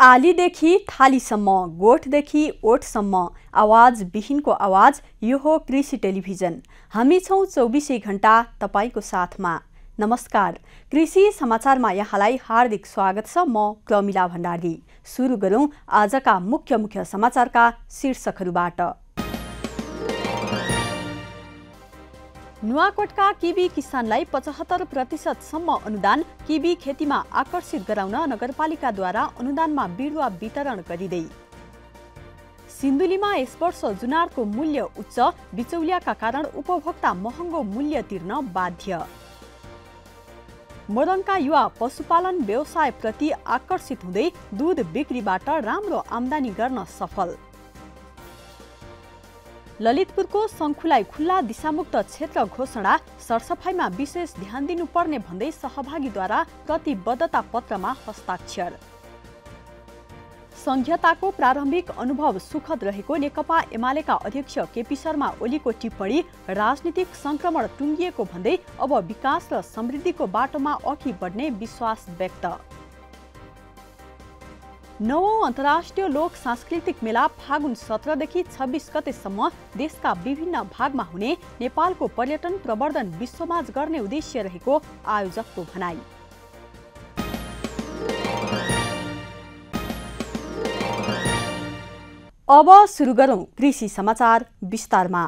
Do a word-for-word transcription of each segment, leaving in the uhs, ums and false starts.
आलीदेखि थालीसम्म, गोठदेखि ओठसम्म, आवाज बिहिनको आवाज, यो हो कृषि टेलिभिजन। हामी छौं चौबिसै घण्टा तपाईको साथमा। नमस्कार, कृषि समाचारमा यहाँलाई हार्दिक स्वागत छ। म प्रमिला भण्डारी। सुरु गरौं आजका मुख्य मुख्य समाचारका शीर्षकहरूबाट। नुवाकोटका किबी किसानलाई पचहत्तर प्रतिशतसम्म अनुदान, किबी खेतीमा आकर्षित गराउन नगरपालिकाद्वारा अनुदानमा बिरुवा वितरण गरिँदै। सिन्धुलीमा यस वर्ष जुनारको मूल्य उच्च, बिचौलियाका कारण उपभोक्ता महँगो मूल्य तिर्न बाध्य। मोरङका युवा पशुपालन व्यवसायप्रति आकर्षित हुँदै दूध बिक्रीबाट राम्रो आम्दानी गर्न सफल। ललितपुरको शङ्खुलाई खुल्ला दिशामुक्त क्षेत्र घोषणा, सरसफाइमा विशेष ध्यान दिनुपर्ने भन्दै सहभागीद्वारा प्रतिबद्धता पत्रमा हस्ताक्षर। संघीयताको प्रारम्भिक अनुभव सुखद रहेको नेकपा एमालेका अध्यक्ष केपी शर्मा ओलीको टिप्पणी, राजनीतिक संक्रमण टुङ्गिएको भन्दै अब विकास र समृद्धिको बाटोमा अघि बढ्ने विश्वास व्यक्त। नवौं अन्तर्राष्ट्रिय लोक सांस्कृतिक मेला फागुन सत्रदेखि छब्बिस गतेसम्म देशका विभिन्न भागमा हुने नेपालको पर्यटन प्रवर्धन विश्वमाझ गर्ने उद्देश्य रहेको आयोजकको भनाई। अब सुरु गरौं कृषि समाचार विस्तारमा।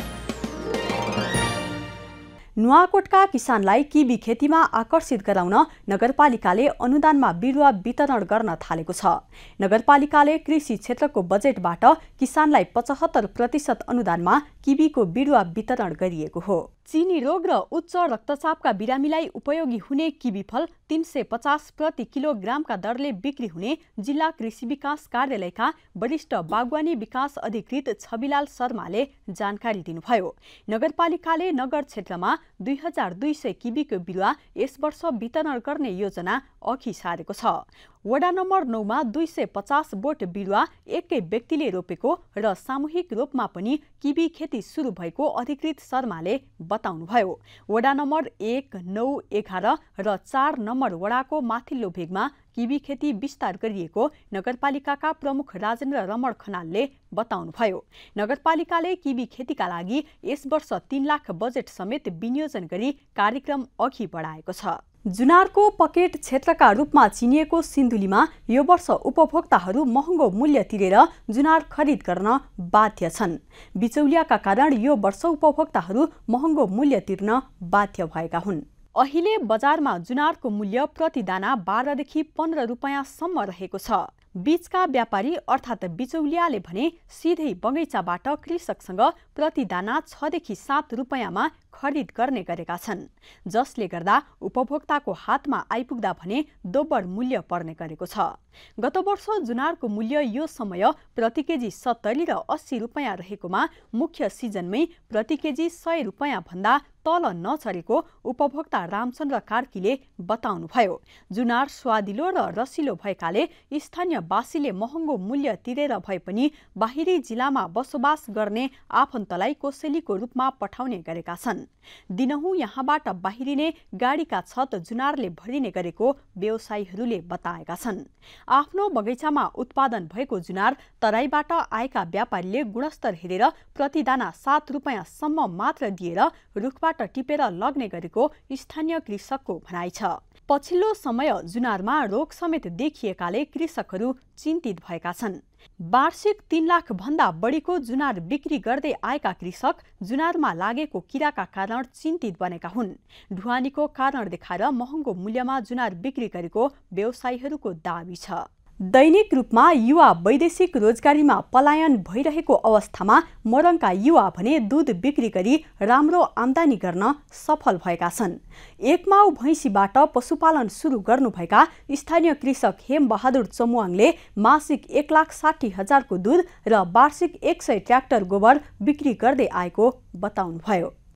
नुवाकोटका किसानलाई किबी खेतीमा आकर्षित गराउन नगरपालिकाले अनुदानमा बिरुवा वितरण गर्न थालेको छ। नगरपालिकाले कृषि क्षेत्रको बजेटबाट किसानलाई पचहत्तर प्रतिशत अनुदानमा किबीको बिरुवा वितरण गरिएको हो। चिनी रोग र उच्च रक्तचापका बिरामीलाई उपयोगी हुने किबी फल तीन सय पचास प्रति किलोग्रामका दरले बिक्री हुने जिल्ला कृषि विकास कार्यालयका वरिष्ठ बागवानी विकास अधिकृत छविलाल शर्माले जानकारी दिनुभयो। नगरपालिकाले नगर क्षेत्रमा दुई हजार दुई सय किबीको बिरुवा यस वर्ष वितरण गर्ने योजना अघि सारेको छ। वडा नम्बर नौमा दुई सय पचास बोट बिरुवा एकै व्यक्तिले रोपेको र सामूहिक रूपमा पनि किबी खेती सुरु भएको अधिकृत शर्माले बताउनुभयो। वडा नम्बर एक, नौ, एघार र चार नम्बर वडाको माथिल्लो भेगमा किबी खेती विस्तार गरिएको नगरपालिकाका प्रमुख राजेन्द्र रमण खनालले बताउनुभयो। नगरपालिकाले किबी खेतीका लागि यस वर्ष तीन लाख बजेट समेत विनियोजन गरी कार्यक्रम अघि बढाएको छ। जुनारको पकेट क्षेत्रका रूपमा चिनिएको सिन्धुलीमा यो वर्ष उपभोक्ताहरू महँगो मूल्य तिरेर जुनार खरिद गर्न बाध्य छन्। बिचौलियाका कारण यो वर्ष उपभोक्ताहरू महँगो मूल्य तिर्न बाध्य भएका हुन्। अहिले बजारमा जुनारको मूल्य प्रति दाना बाह्रदेखि पन्ध्र रुपियाँसम्म रहेको छ। बीचका व्यापारी अर्थात् बिचौलियाले भने सिधै बगैँचाबाट कृषकसँग प्रति दाना छदेखि सात रुपियाँमा खरिद गर्ने गरेका छन्, जसले गर्दा उपभोक्ताको हातमा आइपुग्दा भने दोब्बर मूल्य पर्ने गरेको छ। गत वर्ष जुनारको मूल्य यो समय प्रति केजी सत्तरी र अस्सी रुपियाँ रहेकोमा मुख्य सिजनमै प्रति केजी सय रुपियाँ भन्दा तल नचरेको उपभोक्ता रामचन्द्र कार्कीले बताउनुभयो। जुनार स्वादिलो र रसिलो भएकाले स्थानीयवासीले महँगो मूल्य तिरेर भए पनि बाहिरी जिल्लामा बसोबास गर्ने आफन्तलाई कोसेलीको रूपमा पठाउने गरेका छन्। दिनहुँ यहाँबाट बाहिरिने गाडीका छत जुनारले भरिने गरेको व्यवसायीहरूले बताएका छन्। आफ्नो बगैँचामा उत्पादन भएको जुनार तराईबाट आएका व्यापारीले गुणस्तर हेरेर प्रतिदाना सात रुपियाँसम्म मात्र दिएर रुखबाट टिपेर लग्ने गरेको स्थानीय कृषकको भनाइ छ। पछिल्लो समय जुनारमा रोग समेत देखिएकाले कृषकहरू चिन्तित भएका छन्। वार्षिक तीन लाख भन्दा बढीको जुनार बिक्री गर्दै आएका कृषक जुनारमा लागेको किराका कारण चिन्तित बनेका हुन्। ढुवानीको कारण देखाएर महँगो मूल्यमा जुनार बिक्री गरेको व्यवसायीहरूको दाबी छ। दैनिक रूपमा युवा वैदेशिक रोजगारीमा पलायन भइरहेको अवस्थामा मोरङका युवा भने दूध बिक्री गरी राम्रो आम्दानी गर्न सफल भएका छन्। एकमाउ भैँसीबाट पशुपालन सुरु गर्नुभएका स्थानीय कृषक हेमबहादुर चमुवाङले मासिक एक लाख साठी हजारको दूध र वार्षिक एक सय ट्र्याक्टर गोबर बिक्री गर्दै आएको बताउनुभयो।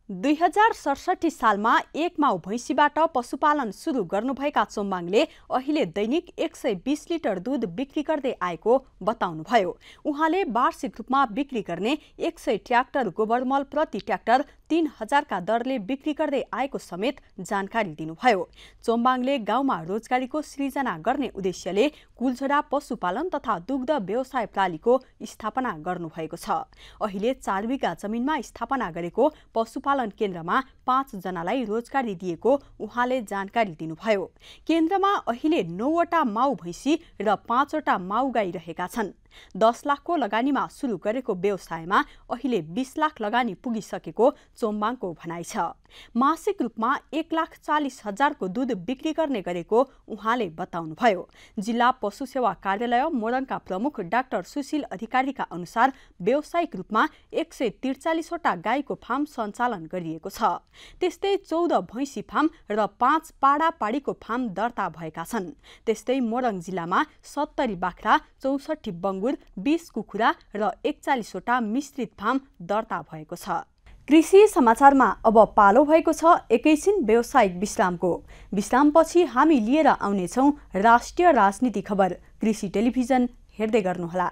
दुई हजार सडसठी सालमा एक माउ भैँसीबाट पशुपालन सुरु गर्नुभएका चोम्बाङले अहिले दैनिक एक सय बीस लिटर दूध बिक्री गर्दै आएको बताउनुभयो। उहाँले वार्षिक रूपमा बिक्री गर्ने एक सय ट्र्याक्टर गोबरमल प्रति ट्र्याक्टर तीन हजारका दरले बिक्री गर्दै आएको समेत जानकारी दिनुभयो। चोम्बाङले गाउँमा रोजगारीको सृजना गर्ने उद्देश्यले कुलझोडा पशुपालन तथा दुग्ध व्यवसाय प्रालीको स्थापना गर्नुभएको छ। अहिले चार बिघा जमिनमा स्थापना गरेको पशुपालन केन्द्रमा पाँच जनालाई रोजगारी दिएको उहाँले जानकारी दिनुभयो। केन्द्रमा अहिले नौवटा माउ भैँसी र पाँचवटा माउ गाई रहेका छन्। दस लाखको लगानीमा सुरु गरेको व्यवसायमा अहिले बीस लाख लगानी पुगिसकेको चोम्बाङको भनाइ छ। मासिक रूपमा एक लाख चालिस हजारको दूध बिक्री गर्ने गरेको उहाँले बताउनुभयो। जिल्ला पशु सेवा कार्यालय मोरङका प्रमुख डाक्टर सुशील अधिकारीका अनुसार व्यावसायिक रूपमा एक सय त्रिचालिसवटा गाईको फार्म सञ्चालन गरिएको छ। त्यस्तै चौध भैँसी फार्म र पाँच पाडा पाडीको फार्म दर्ता भएका छन्। त्यस्तै मोरङ जिल्लामा सत्तरी बाख्रा, चौसठी बङ्गुर, बीस कुखुरा र एकचालिसवटा मिश्रित फार्म दर्ता भएको छ। कृषि समाचारमा अब पालो भएको छ एकैछिन व्यावसायिक विश्रामको। विश्रामपछि हामी लिएर आउनेछौँ राष्ट्रिय राजनीति खबर। कृषि टेलिभिजन हेर्दै गर्नुहोला।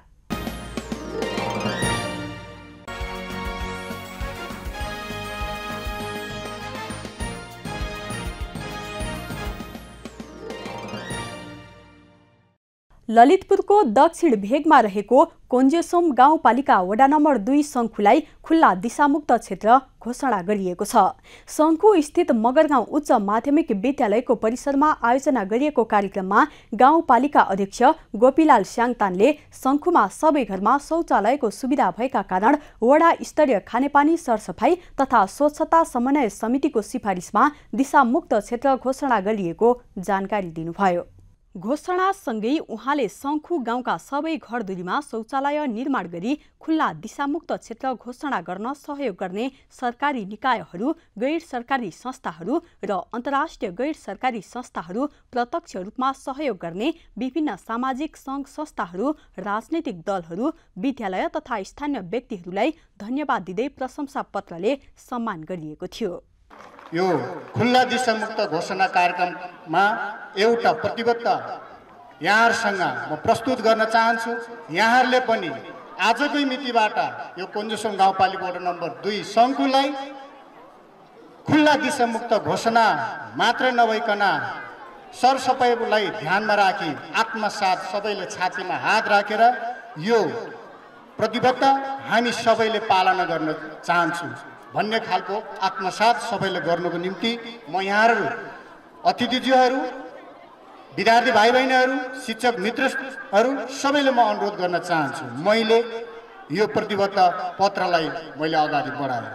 ललितपुरको दक्षिण भेगमा रहेको कोन्जेसोम गाउँपालिका वडा नम्बर दुई शङ्खुलाई खुल्ला दिशामुक्त क्षेत्र घोषणा गरिएको छ। शङ्खु स्थित मगरगाउँ उच्च माध्यमिक विद्यालयको परिसरमा आयोजना गरिएको कार्यक्रममा गाउँपालिका अध्यक्ष गोपीलाल स्याङतानले शङ्खुमा सबै घरमा शौचालयको सुविधा भएका कारण वडा स्तरीय खानेपानी सरसफाई तथा स्वच्छता समन्वय समितिको सिफारिसमा दिशामुक्त क्षेत्र घोषणा गरिएको जानकारी दिनुभयो। घोषणासँगै उहाँले शङ्खु गाउँका सबै घरधुरीमा शौचालय निर्माण गरी खुल्ला दिशामुक्त क्षेत्र घोषणा गर्न सहयोग गर्ने सरकारी निकायहरू, गैर सरकारी संस्थाहरू र अन्तर्राष्ट्रिय गैर सरकारी संस्थाहरू, प्रत्यक्ष रूपमा सहयोग गर्ने विभिन्न सामाजिक सङ्घ संस्थाहरू, राजनैतिक दलहरू, विद्यालय तथा स्थानीय व्यक्तिहरूलाई धन्यवाद दिँदै प्रशंसा पत्रले सम्मान गरिएको थियो। यो खुल्ला दिशामुक्त घोषणा कार्यक्रममा एउटा प्रतिबद्धता यहाँहरूसँग म प्रस्तुत गर्न चाहन्छु। यहाँहरूले पनि आजकै मितिबाट यो कोन्जेसोम गाउँपालिका वडा नम्बर दुई शङ्खुलाई खुल्ला दिशामुक्त घोषणा मात्र नभइकन सरसफाइलाई ध्यानमा राखी आत्मसाथ सबैले छातीमा हात राखेर यो प्रतिबद्धता हामी सबैले पालना गर्न चाहन्छु भन्ने खालको आत्मसाथ सबैले गर्नको निम्ति म यहाँहरू अतिथिज्यूहरू, विद्यार्थी भाइ बहिनीहरू, शिक्षक मित्रहरू सबैले म अनुरोध गर्न चाहन्छु। मैले यो प्रतिबद्धता पत्रलाई मैले अगाडि बढाएँ।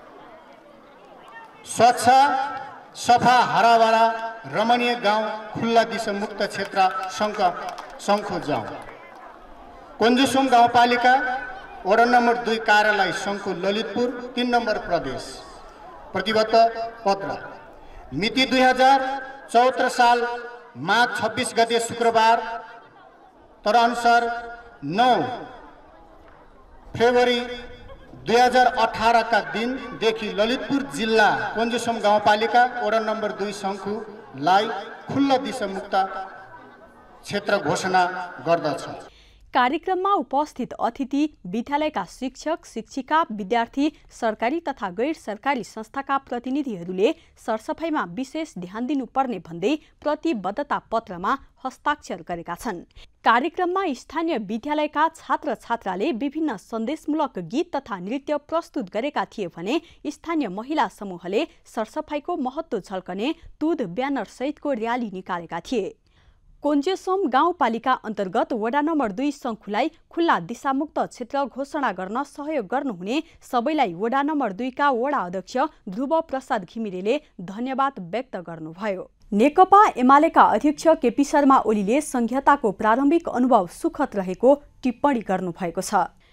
स्वच्छ, सफा, हराभरा, रमणीय गाउँ, खुल्ला दिशामुक्त क्षेत्र शङ्ख शङ्खु जाउँ। कोन्जेसोम गाउँपालिका वडा नम्बर दुई कार्यालय शङ्खु ललितपुर तीन नम्बर प्रदेश। प्रतिबद्ध पत्र मिति दुई हजार चौहत्तर साल माघ छब्बिस गते शुक्रबार तर अनुसार नौ फेब्रुअरी दुई हजार अठारह का दिनदेखि ललितपुर जिल्ला कोन्जेसोम गाउँपालिका वडा नम्बर दुई शङ्खुलाई खुल्ला दिशामुक्त क्षेत्र घोषणा गर्दछ। कार्यक्रममा उपस्थित अतिथि, विद्यालयका शिक्षक, शिक्षिका, विद्यार्थी, सरकारी तथा गैर सरकारी संस्थाका प्रतिनिधिहरूले सरसफाइमा विशेष ध्यान दिनुपर्ने भन्दै प्रतिबद्धता पत्रमा हस्ताक्षर गरेका छन्। कार्यक्रममा स्थानीय विद्यालयका छात्र छात्राले विभिन्न सन्देशमूलक गीत तथा नृत्य प्रस्तुत गरेका थिए भने स्थानीय महिला समूहले सरसफाइको महत्त्व झल्कने तुद ब्यानर सहितको र्याली निकालेका थिए। कोन्जेसोम गाउँपालिका अन्तर्गत वडा नम्बर दुई शङ्खुलाई खुल्ला दिशामुक्त क्षेत्र घोषणा गर्न सहयोग गर्नुहुने सबैलाई वडा नम्बर दुईका वडा अध्यक्ष ध्रुव प्रसाद घिमिरेले धन्यवाद व्यक्त गर्नुभयो। नेकपा एमालेका अध्यक्ष केपी शर्मा ओलीले संघीयताको प्रारम्भिक अनुभव सुखद रहेको टिप्पणी गर्नुभएको छ।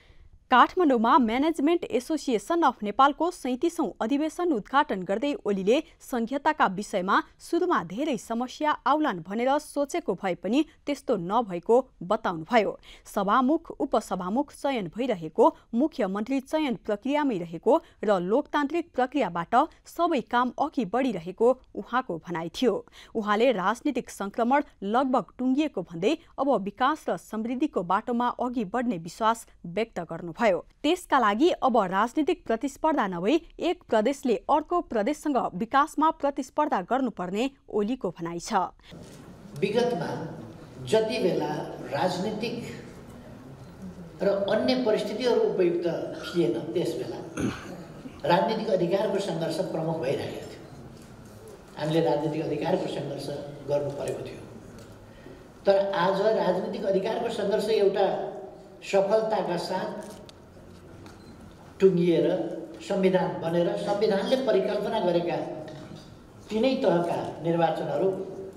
काठमाडौँमा म्यानेजमेन्ट एसोसिएसन अफ नेपालको सैँतिसौँ अधिवेशन उद्घाटन गर्दै ओलीले संघीयताका विषयमा सुरुमा धेरै समस्या आउलान् भनेर सोचेको भए पनि त्यस्तो नभएको बताउनुभयो। सभामुख उपसभामुख चयन भइरहेको, मुख्यमन्त्री चयन प्रक्रियामै रहेको र लोकतान्त्रिक प्रक्रियाबाट सबै काम अघि बढिरहेको उहाँको भनाइ थियो। उहाँले राजनीतिक संक्रमण लगभग टुङ्गिएको भन्दै अब विकास र समृद्धिको बाटोमा अघि बढ्ने विश्वास व्यक्त गर्नु भयो। त्यसका लागि अब राजनीतिक प्रतिस्पर्धा नभई एक प्रदेशले अर्को प्रदेशसँग विकासमा प्रतिस्पर्धा गर्नुपर्ने ओलीको भनाइ छ। विगतमा जति बेला राजनीतिक र अन्य परिस्थितिहरू उपयुक्त थिएन त्यसबेला राजनीतिक अधिकारको सङ्घर्ष प्रमुख भइरहेको थियो। हामीले राजनीतिक अधिकारको सङ्घर्ष गर्नु परेको थियो। तर आज राजनीतिक अधिकारको सङ्घर्ष एउटा सफलताका साथ टुङ्गिएर संविधान बनेर संविधानले परिकल्पना गरेका तीनै तहका निर्वाचनहरू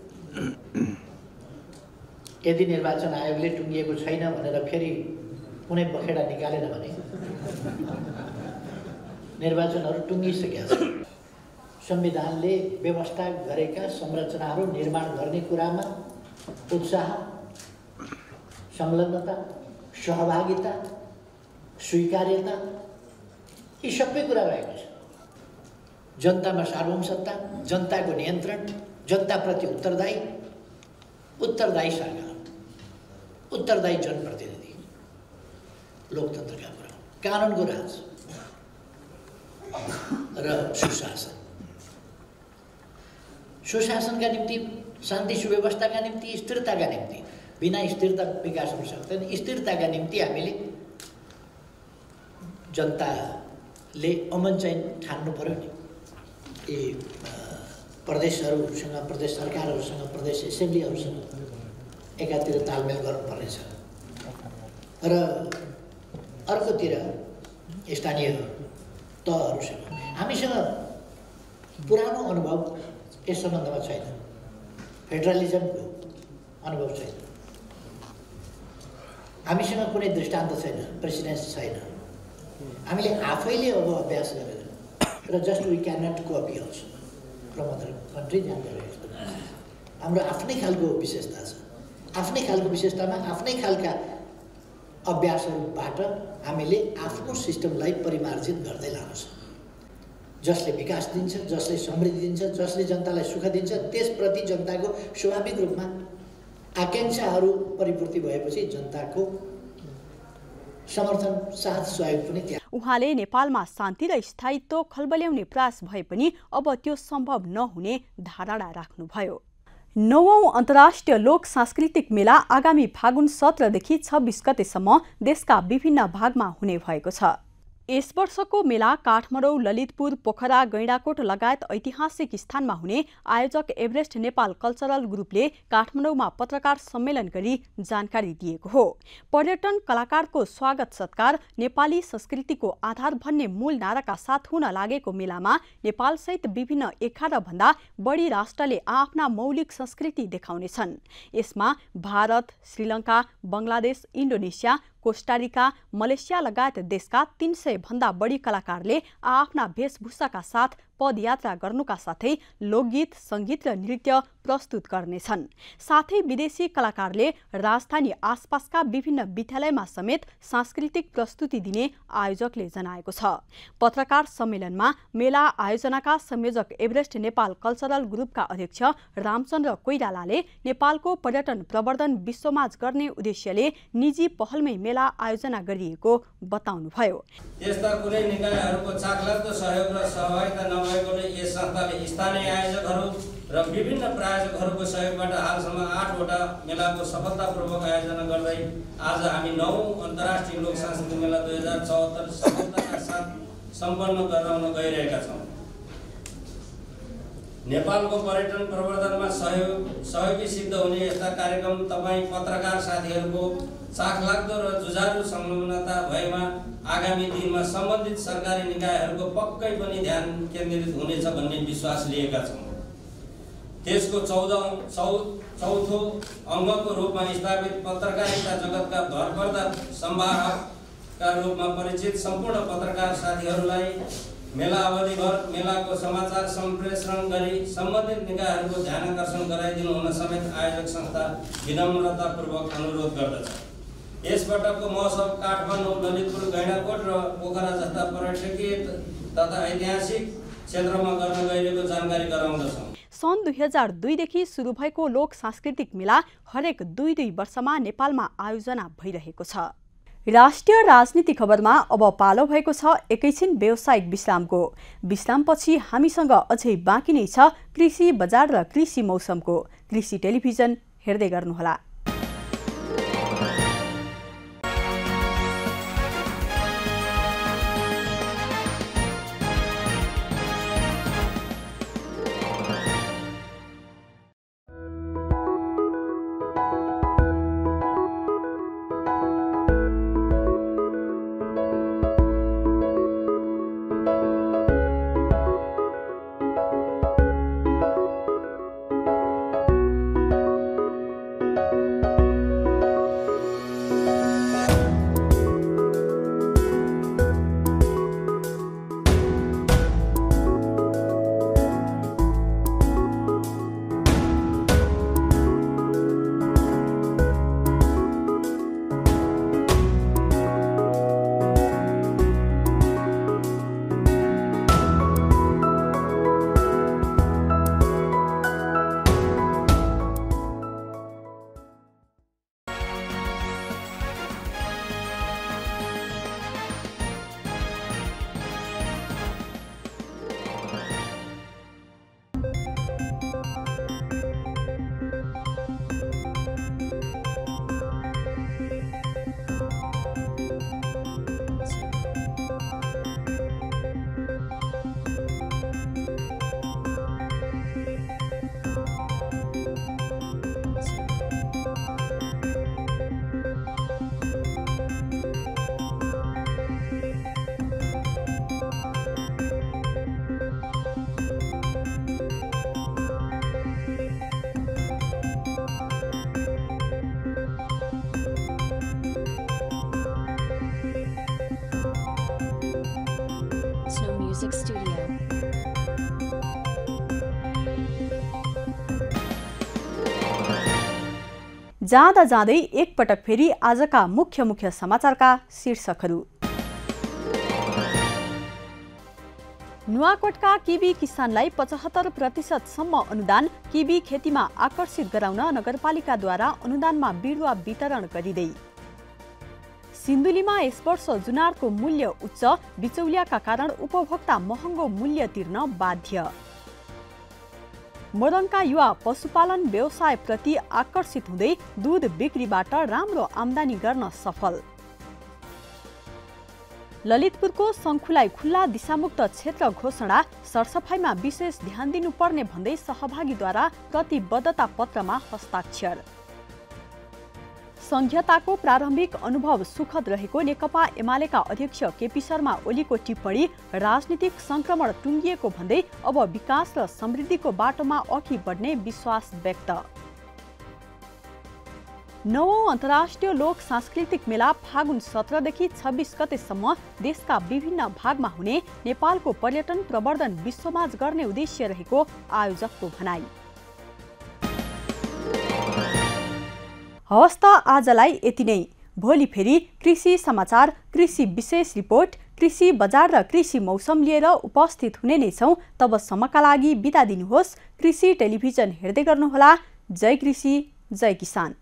यदि निर्वाचन आयोगले टुङ्गिएको छैन भनेर फेरि कुनै बखेडा निकालेन भने निर्वाचनहरू टुङ्गिसकेका छन्। संविधानले व्यवस्था गरेका संरचनाहरू निर्माण गर्ने कुरामा उत्साह, संलग्नता, सहभागिता, स्वीकार्यता यी सबै कुरा रहेको छ। जनतामा सार्वभौमसत्ता, जनताको नियन्त्रण, जनताप्रति उत्तरदायी उत्तरदायी सरकार, उत्तरदायी जनप्रतिनिधि, लोकतन्त्रका कुरा, कानुनको राज र सुशासन। सुशासनका निम्ति, शान्ति सुव्यवस्थाका निम्ति, स्थिरताका निम्ति, बिना स्थिरता विकास हुन सक्दैन। स्थिरताका निम्ति हामीले जनताले अमन चाहिँ ठान्नु पर्यो नि। यी प्रदेशहरूसँग, प्रदेश सरकारहरूसँग, प्रदेश एसेम्ब्लीहरूसँग एकातिर तालमेल गर्नुपर्नेछ र अर्कोतिर स्थानीय तहहरूसँग। हामीसँग पुरानो अनुभव यस सम्बन्धमा छैन, फेडरलिजमको अनुभव छैन, हामीसँग कुनै दृष्टान्त छैन, प्रेसिडेन्स छैन। हामीले आफैले अब अभ्यास गरेर र just we can not copy also from other country जाँदै रहेको हाम्रो आफ्नै खालको विशेषता छ। आफ्नै खालको विशेषतामा आफ्नै खालका अभ्यासहरूबाट हामीले आफ्नो सिस्टमलाई परिमार्जित गर्दै लानु छ। जसले विकास दिन्छ, जसले समृद्धि दिन्छ, जसले जनतालाई सुख दिन्छ, त्यसप्रति जनताको स्वाभाविक रूपमा आकाङ्क्षाहरू परिपूर्ति भएपछि जनताको समर्थन, साथ, सहयोग पनि त्यहाँ। उहाँले नेपालमा शान्ति र स्थायित्व खलबल्याउने प्रयास भए पनि अब त्यो सम्भव नहुने धारणा राख्नुभयो। नवौं अन्तर्राष्ट्रिय लोक सांस्कृतिक मेला आगामी फागुन सत्रदेखि छब्बिस गतेसम्म देशका विभिन्न भागमा हुने भएको छ। यस वर्षको मेला काठमाडौँ, ललितपुर, पोखरा, गैंडाकोट लगायत ऐतिहासिक स्थानमा हुने आयोजक एभरेस्ट नेपाल कल्चरल ग्रुपले काठमाडौँमा पत्रकार सम्मेलन गरी जानकारी दिएको हो। पर्यटन कलाकारको स्वागत सत्कार नेपाली संस्कृतिको आधार भन्ने मूल नाराका साथ हुन लागेको मेलामा नेपालसहित विभिन्न एघार भन्दा बढी राष्ट्रले आफ्ना मौलिक संस्कृति देखाउनेछन्। यसमा Bharat, Sri Lanka, Bangladesh, Indonesia, Costa Rica, Malaysia लगायत देशका तीन सय भन्दा बढी कलाकारले आफ्ना वेशभूषाका साथ पदयात्रा गर्नुका साथै लोकगीत, संगीत र नृत्य प्रस्तुत गर्नेछन्। साथै विदेशी कलाकारले राजधानी आसपासका विभिन्न विद्यालयमा समेत सांस्कृतिक प्रस्तुति दिने आयोजकले जनाएको छ। पत्रकार सम्मेलनमा मेला आयोजनाका संयोजक एभरेस्ट नेपाल कल्चरल ग्रुपका अध्यक्ष रामचन्द्र कोइरालाले नेपालको पर्यटन प्रवर्धन विश्वमाझ गर्ने उद्देश्यले निजी पहलमै मेला आयोजना गरिएको बताउनुभयो। यस्ता कुनै निकायहरूको चाखलाग्दो सहयोग र सहभागिता नभएकोले यस संस्थाले स्थानीय आयोजकहरू र विभिन्न प्रायोजकहरूको सहयोगबाट हालसम्म आठवटा मेलाको सफलतापूर्वक आयोजना गर्दै आज हामी नौ अन्तर्राष्ट्रिय लोक सांस्कृतिक मेला दुई हजार चौहत्तर सफलताका साथ सम्पन्न गराउन गइरहेका छौँ। नेपालको पर्यटन प्रवर्धनमा सहयोग सहयोगी सिद्ध हुने यस्ता कार्यक्रम तपाईँ पत्रकार साथीहरूको चाखलाग्दो र जुझारु संलग्नता भएमा आगामी दिनमा सम्बन्धित सरकारी निकायहरूको पक्कै पनि ध्यान केन्द्रित हुनेछ भन्ने विश्वास लिएका छौँ। त्यसको चौध चौ चौथो अङ्गको रूपमा स्थापित पत्रकारिता जगतका भरपर्दा संवाहक का रूपमा परिचित सम्पूर्ण पत्रकार साथीहरूलाई मेला अवधिभर मेलाको समाचार सम्प्रेषण गरी सम्बन्धित निकायहरूको ध्यानाकर्षण गराइदिनु हुन समेत आयोजक संस्था विनम्रतापूर्वक अनुरोध गर्दछ। यसपटकको महोत्सव काठमाडौँ, ललितपुर, गैंडाकोट र पोखरा जस्ता पर्यटकीय तथा ऐतिहासिक क्षेत्रमा गर्न गइरहेको जानकारी गराउँदछौँ। सन् दुई हजार दुईदेखि सुरु भएको लोक सांस्कृतिक मेला हरेक दुई दुई वर्षमा नेपालमा आयोजना भइरहेको छ। राष्ट्रिय राजनीति खबरमा अब पालो भएको छ एकैछिन व्यावसायिक विश्रामको। विश्रामपछि हामीसँग अझै बाँकी नै छ कृषि बजार र कृषि मौसमको। कृषि टेलिभिजन हेर्दै गर्नुहोला। Music Studio. जाँदा जाँदै एक पटक फेरि आजका मुख्य मुख्य समाचारका शीर्षकहरू। नुवाकोटका किबी किसानलाई पचहत्तर प्रतिशतसम्म अनुदान। किबी खेतीमा आकर्षित गराउन नगरपालिकाद्वारा अनुदानमा बिरुवा वितरण गरिँदै। सिन्धुलीमा यस वर्ष जुनारको मूल्य उच्च, बिचौलियाका कारण उपभोक्ता महँगो मूल्य तिर्न बाध्य। मोरङका युवा पशुपालन व्यवसायप्रति आकर्षित हुँदै दूध बिक्रीबाट राम्रो आम्दानी गर्न सफल। ललितपुरको शङ्खुलाई खुल्ला दिशामुक्त क्षेत्र घोषणा। सरसफाइमा विशेष ध्यान दिनुपर्ने भन्दै सहभागीद्वारा प्रतिबद्धता पत्रमा हस्ताक्षर। संघीयताको प्रारम्भिक अनुभव सुखद रहेको नेकपा एमालेका अध्यक्ष केपी शर्मा ओलीको टिप्पणी। राजनीतिक संक्रमण टुङ्गिएको भन्दै अब विकास र समृद्धिको बाटोमा अघि बढ्ने विश्वास व्यक्त। नवौं अन्तर्राष्ट्रिय लोक सांस्कृतिक मेला फागुन सत्रदेखि छब्बिस गतेसम्म देशका विभिन्न भागमा हुने। नेपालको पर्यटन प्रवर्धन विश्वमाझ गर्ने उद्देश्य रहेको आयोजकको भनाई। हवस् त आजलाई यति नै। भोलि फेरि कृषि समाचार, कृषि विशेष रिपोर्ट, कृषि बजार र कृषि मौसम लिएर उपस्थित हुने नै छौँ। तबसम्मका लागि बिदा दिनुहोस्। कृषि टेलिभिजन हेर्दै गर्नुहोला। जय कृषि, जय किसान।